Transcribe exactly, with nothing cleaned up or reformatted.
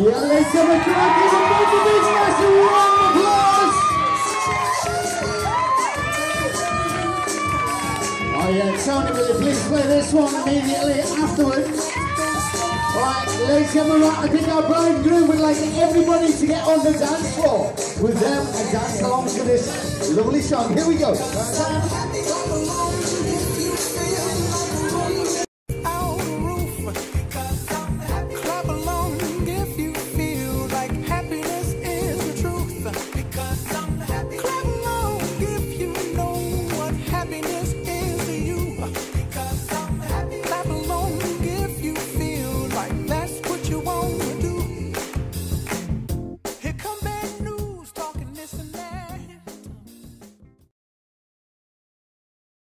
yeah, ladies and gentlemen, come on, give them both a big massive round of applause. Oh yeah, Tony, will you please play this one immediately afterwards? Alright, ladies and gentlemen, I think our bride and groom would like everybody to get on the dance floor with them and dance along to this lovely song. Here we go.